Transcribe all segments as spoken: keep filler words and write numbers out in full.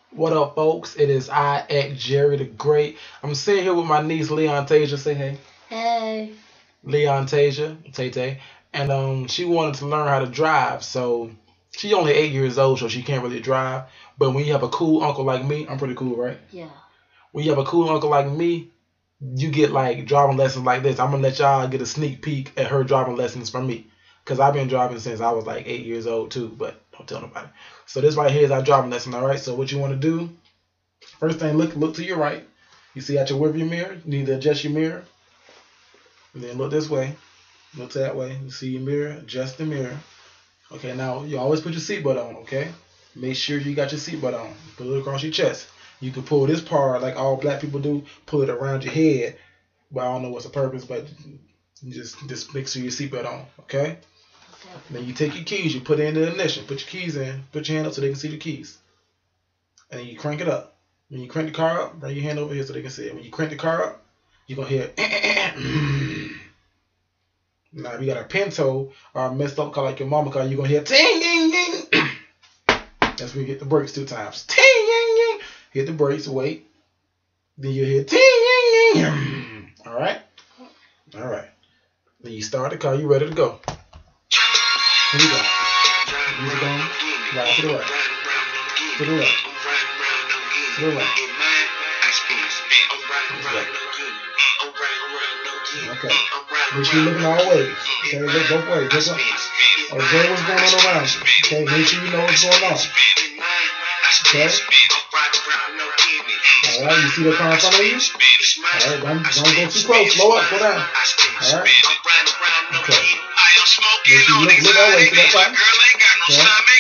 What up, folks? It is I, Act Jerry the Great. I'm sitting here with my niece Leon Tasia. Say hey. Hey. Leon Tasia, Tay Tay. And um, she wanted to learn how to drive. So she only eight years old, so she can't really drive. But when you have a cool uncle like me, I'm pretty cool, right? Yeah. When you have a cool uncle like me, you get like driving lessons like this. I'm gonna let y'all get a sneak peek at her driving lessons from me. Cause I've been driving since I was like eight years old too, but don't tell nobody. So this right here is our driving lesson, all right? So what you want to do? First thing, look look to your right. You see out your rearview mirror. You need to adjust your mirror. And then look this way. Look to that way. You see your mirror. Adjust the mirror. Okay, now you always put your seatbelt on. Okay, make sure you got your seatbelt on. Put it across your chest. You can pull this part like all black people do. Pull it around your head. But I don't know what's the purpose. But just just make sure your seatbelt on. Okay. Then you take your keys. You put it in the ignition. Put your keys in. Put your hand up so they can see the keys. And then you crank it up. When you crank the car up, bring your hand over here so they can see it. When you crank the car up, you're going to hear now, if you got a Pinto or a messed up car like your mama car, you're going to hear ting, ting, ting. That's where you hit the brakes two times. Ting, ting, ting. Hit the brakes, wait. Then you hear ting, ting, ting. All right? All right. Then you start the car. You ready to go. Here we go. Music on. Right to the right. To the right. To the right. Okay. Make sure you're looking all ways. Okay, look both ways. Look up. Observe what's going on around you. Okay, make sure you know what's going on. Okay. All right, you see the car in front of you? All right, don't, don't go too close. Slow up, slow down. All right. Okay. Make sure you look, look that way to that side. Okay.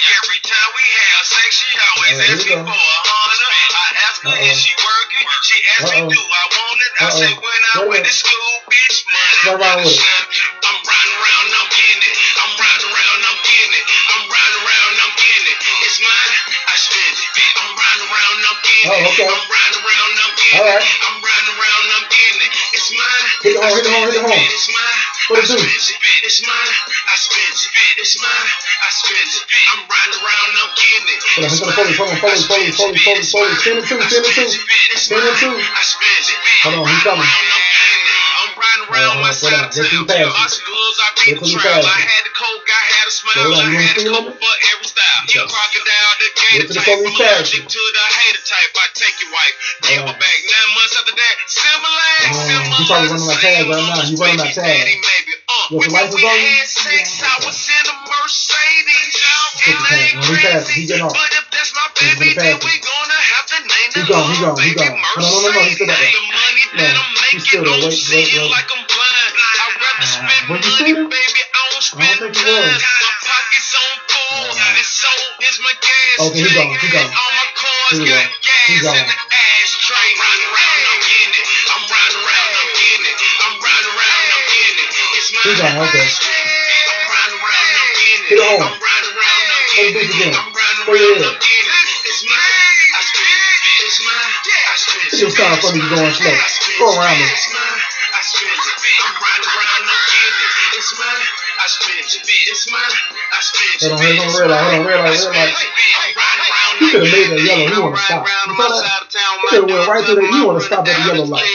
All right, here we go. Uh-oh. Uh-oh. Uh-oh. Wait a minute. What's wrong with it? I'm riding around, I'm getting it. I'm riding around, I'm getting it. I'm riding around, I'm getting it. It's mine, I spend it. I'm riding around, I'm getting it. Oh, okay. I'm riding around, I'm getting it. All right. I'm riding around, I'm getting it. It's mine. Hit the horn, hit the horn, hit the horn. It's mine. What it do? It's mine, I spend it. It's mine, I spend it. I'm riding around, I'm getting it. Hold on, he's gonna follow, follow, follow, follow, follow, follow, follow. Send it two, send it two. Send it two. Hold on, he's coming. Around my side of town, tell obstacles I beat the trail. I had the coke, I had a smile, I had the coke for every style. You crocodile, the gator type, from allergic to the hater type. I take your wife, gave her back nine months after that. Similar, similar. You probably running like tag right now. You running like tag. What's the license on you? I was in a Mercedes, and I ain't crazy. But if that's my baby, then we gonna have to name it. He gone, he gone, he gone. No, no, no, no, he's still back there. No, he's still there. Wait, wait, wait. Uh, was you see him? I don't think he was. Uh, okay, he gone, he gone. Here we go. He gone. He gone, okay. Hit it home. Play the beat again. Play it in. It just sounds funny you going slow. Go around me. Hold on, hold on, red light, hold on, red light, red light. You could have made that yellow, you want to stop. You saw that? You could have went right through there, you want to stop at the yellow light.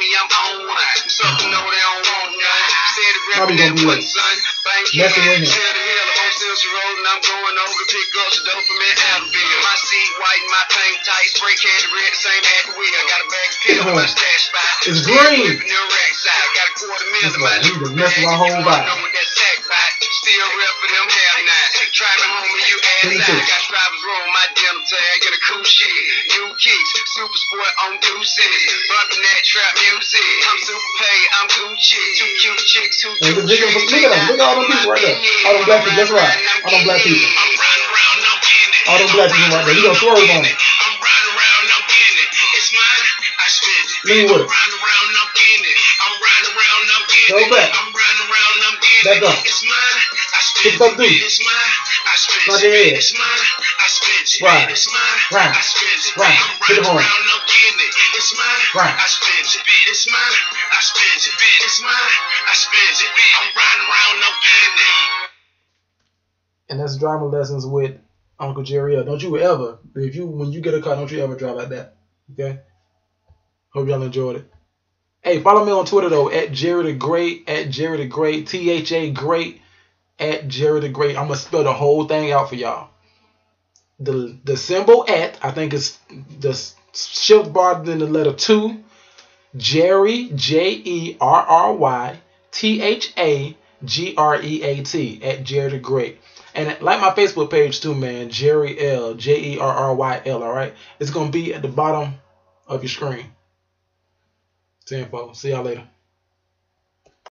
How we gonna be late? Messing with him. I'm going over to pick up some dopamine Advil. My seat white, my tank tight, spray candy red, the same as the wheel. I got a bag of pills in my stash spot. It's green. Got a quarter mil in my Jeep. Just messing my whole body. Still real for them hell nights. Try me home and you add nine. Got driver's room, my denim tag, and a cool shit. New kicks, super sport on deuces. Bumping that trap music. I'm super paid, I'm Gucci. Two cute chicks, two cute chicks. Look at them, look at all them people right there. All them black people, that's right. All them black people. All them black people right there. You gonna swerve on it. Lean with it. Go back. Back up. Pick up the dude. Slide your head. Right. Right. Right. Hit the horn. Right. And that's driving lessons with Uncle Jerry L. Don't you ever, if you when you get a car, don't you ever drive like that. Okay? Hope y'all enjoyed it. Hey, follow me on Twitter though, at Jerry the Great, at Jerry the Great, T H A Great, at Jerry the Great. I'm gonna spell the whole thing out for y'all. The the symbol at, I think it's the shift bar than the letter two. Jerry, J E R R Y, T H A G R E A T, at Jerry the Great. And like my Facebook page too, man, Jerry L, J E R R Y L, all right? It's going to be at the bottom of your screen. See you, folks. See y'all later.